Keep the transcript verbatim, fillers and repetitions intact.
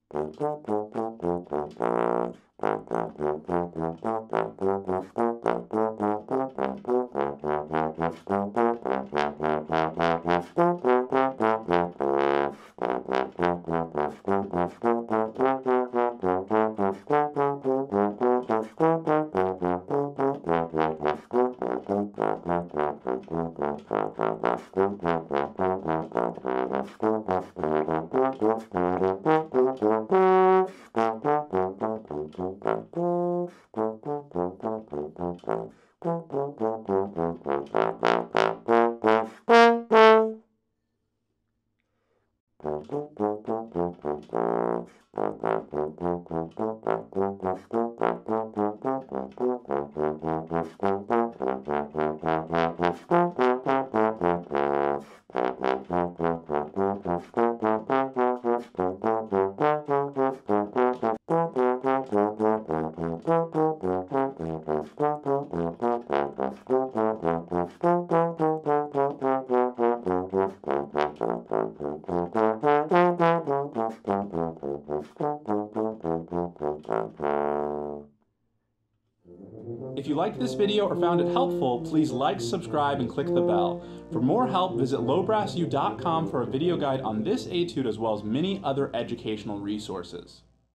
If you liked this video or found it helpful, please like, subscribe, and click the bell. For more help, visit low brass u dot com for a video guide on this etude as well as many other educational resources.